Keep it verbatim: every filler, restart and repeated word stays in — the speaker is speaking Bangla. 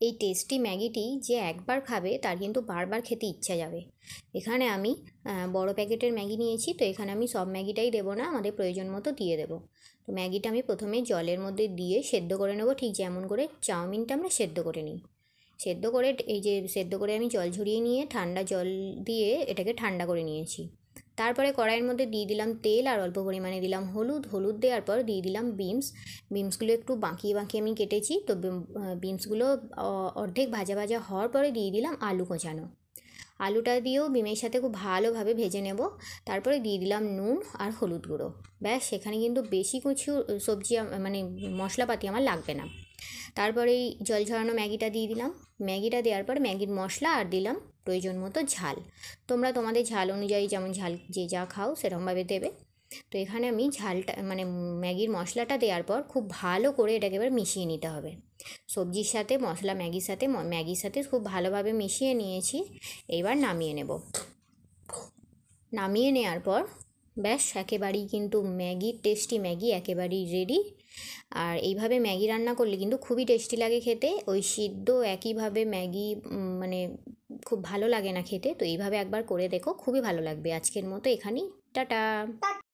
এই টেস্টি ম্যাগিটি যে একবার খাবে তার কিন্তু বারবার খেতে ইচ্ছা যাবে। এখানে আমি বড় প্যাকেটের ম্যাগি নিয়েছি, তো এখানে আমি সব ম্যাগিটাই দেবো না, আমাদের প্রয়োজন মতো দিয়ে দেবো। তো ম্যাগিটা আমি প্রথমে জলের মধ্যে দিয়ে সেদ্ধ করে নেবো, ঠিক যেমন করে চাউমিনটা আমরা সেদ্ধ করে নিই। সেদ্ধ করে এই যে সেদ্ধ করে আমি জল ঝরিয়ে নিয়ে ঠান্ডা জল দিয়ে এটাকে ঠান্ডা করে নিয়েছি। তারপরে কড়াইয়ের মধ্যে দিয়ে দিলাম তেল আর অল্প পরিমাণে দিলাম হলুদ। হলুদ দেওয়ার পর দিয়ে দিলাম বিনস। বিনসগুলো একটু বাঁকিয়ে বাঁকিয়ে আমি কেটেছি, তো বিনসগুলো অর্ধেক ভাজা ভাজা হওয়ার পরে দিয়ে দিলাম আলু কোচানো। আলুটা দিয়েও বিমের সাথে খুব ভালোভাবে ভেজে নেব। তারপরে দিয়ে দিলাম নুন আর হলুদ গুঁড়ো। ব্যাস, সেখানে কিন্তু বেশি কিছু সবজি মানে মশলাপাতি আমার লাগবে না। তারপরে এই জল ঝরানো ম্যাগিটা দিয়ে দিলাম। ম্যাগিটা দেওয়ার পর ম্যাগির মশলা আর দিলাম প্রয়োজন মতো ঝাল। তোমরা তোমাদের ঝাল অনুযায়ী যেমন ঝাল যে যা খাও সেরকমভাবে দেবে। তো এখানে আমি ঝালটা মানে ম্যাগির মশলাটা দেওয়ার পর খুব ভালো করে এটাকে এবার মিশিয়ে নিতে হবে সবজির সাথে। মশলা ম্যাগির সাথে ম্যাগির সাথে খুব ভালোভাবে মিশিয়ে নিয়েছি। এবার নামিয়ে নেব। নামিয়ে নেওয়ার পর ব্যাস একেবারেই কিন্তু ম্যাগির টেস্টি ম্যাগি একেবারেই রেডি। আর এইভাবে ম্যাগি রান্না করলে কিন্তু খুবই টেস্টি লাগে খেতে। ওই সিদ্ধ একইভাবে ম্যাগি মানে খুব ভালো লাগে না খেতে। তো এইভাবে একবার করে দেখো, খুবই ভালো লাগবে। আজকের মতো এখানেই, টাটা।